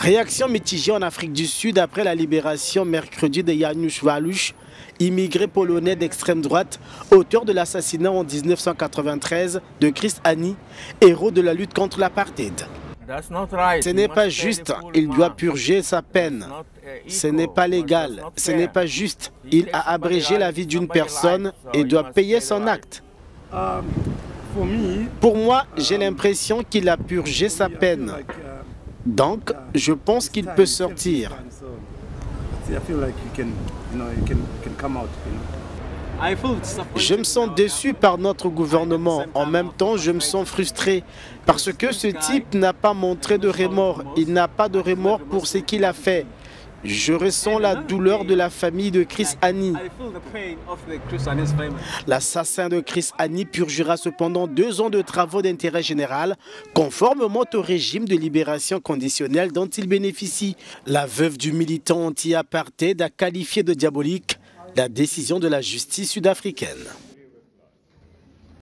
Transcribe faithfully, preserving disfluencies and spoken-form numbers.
Réaction mitigée en Afrique du Sud après la libération mercredi de Janusz Walusz, immigré polonais d'extrême droite, auteur de l'assassinat en mille neuf cent quatre-vingt-treize de Chris Hani, héros de la lutte contre l'apartheid. Ce n'est pas juste, il doit purger sa peine. Ce n'est pas légal, ce n'est pas juste. Il a abrégé la vie d'une personne et doit payer son acte. Pour moi, j'ai l'impression qu'il a purgé sa peine. Donc, je pense qu'il peut sortir. Je me sens déçu par notre gouvernement. En même temps, je me sens frustré parce que ce type n'a pas montré de remords. Il n'a pas de remords pour ce qu'il a fait. Je ressens la douleur de la famille de Chris Hani. L'assassin de Chris Hani purgera cependant deux ans de travaux d'intérêt général, conformément au régime de libération conditionnelle dont il bénéficie. La veuve du militant anti-apartheid a qualifié de diabolique la décision de la justice sud-africaine.